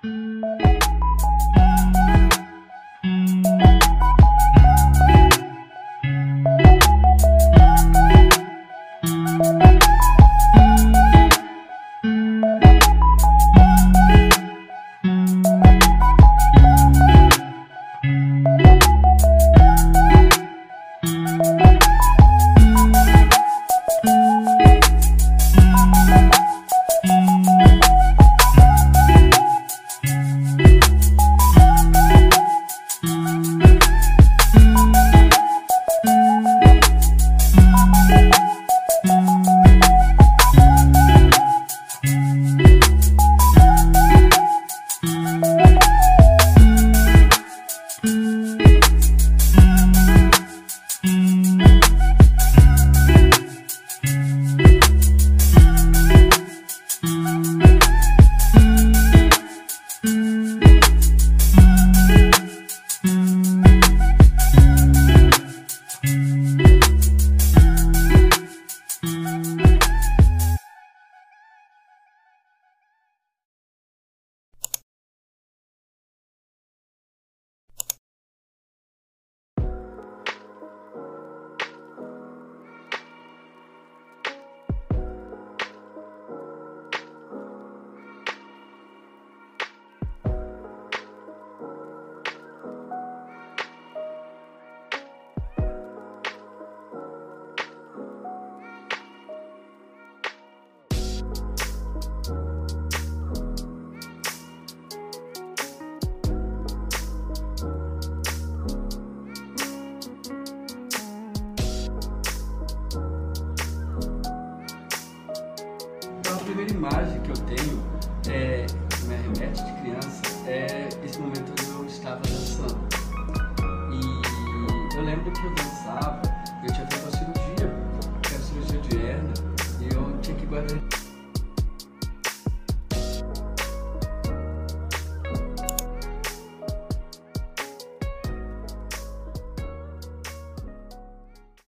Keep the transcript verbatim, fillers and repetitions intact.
A primeira imagem que eu tenho, é, que me remete de criança, é esse momento onde eu estava dançando. E eu lembro que eu dançava, eu tinha feito uma cirurgia, que era cirurgia de hérnia, e eu tinha que guardar